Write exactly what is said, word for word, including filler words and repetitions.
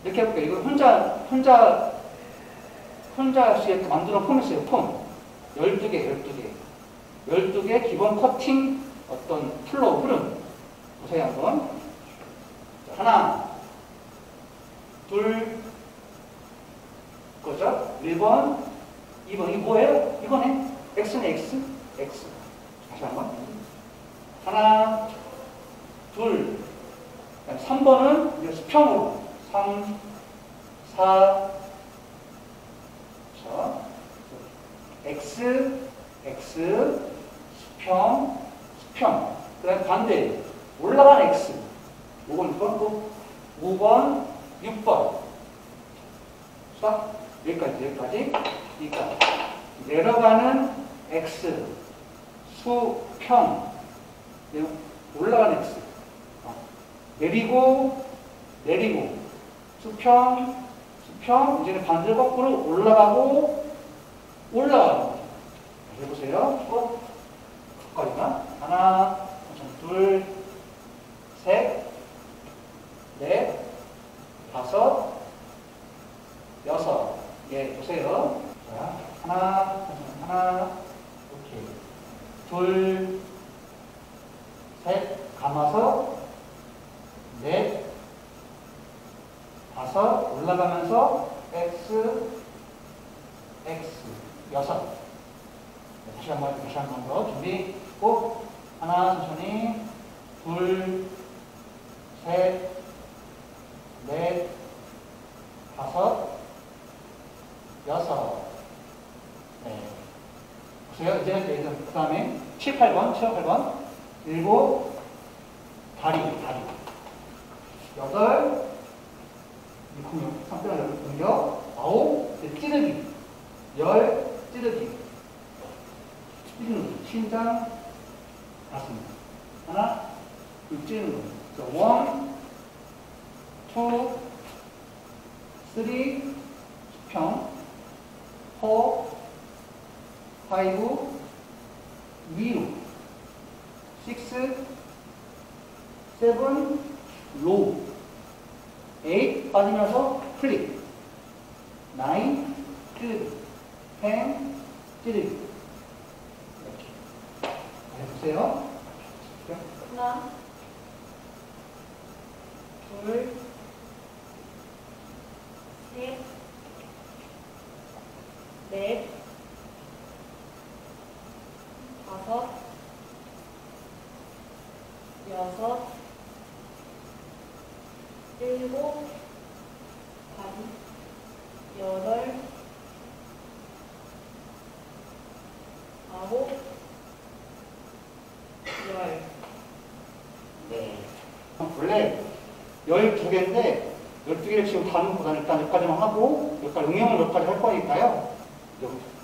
이렇게 해볼게요. 이거 혼자, 혼자, 혼자 시에 만드는 폼이 있어요. 폼. 열두 개, 열두 개. 열두 개 기본 커팅 어떤 플로우, 흐름. 보세요, 한번. 자, 하나, 둘, 그죠? 일 번, 이 번. 이게 뭐예요? 이거네. X는 X, X. 다시 한 번. 하나, 둘. 삼 번은 이제 수평으로. 삼, 사, 자, X, X, 수평, 수평. 그 다음에 반대. 올라간 X. 오 번, 육 번, 또 오 번, 육 번. 자, 여기까지, 여기까지. 그러니까 내려가는 X, 수평, 올라가는 X. 내리고, 내리고, 수평, 수평, 이제는 반대로 거꾸로 올라가고, 올라가고. 해보세요. 꼭, 가까이가. 하나, 둘, 셋, 넷, 다섯, 여섯. 예, 보세요. 자, 하나, 하나, 오케이. 둘, 셋, 감아서, 넷, 다섯, 올라가면서, X, X, 여섯. 네, 다시 한 번, 다시 한 번 더. 준비, 꼭. 하나, 천천히. 둘, 셋, 넷, 다섯, 여섯. 네. 보세요. 이제, 그 다음에 칠, 팔 번, 칠, 팔 번. 일곱, 다리, 다리. 여덟, 공격, 상태가 여덟, 공격. 아홉, 찌르기. 열, 찌르기. 찌르기. 심장, 가슴. 하나, 둘, 찌르는 거. 원, 투, 쓰리, 수평, 포, 파이브, 위로, 식스, 세븐, 로우, 에잇, 빠지면서 플립, 나인, 찌르기, 텐, 찌르기. 이렇게. 해보세요. 하나, 둘, 셋, 넷, 다섯, 여섯, 일곱, 반, 여덟, 아홉, 열. 네. 원래 열두 개인데, 열두 개를 지금 다는 보다는 일단 여기까지만 하고, 여기까지 응용을 몇 가지 할 거니까요.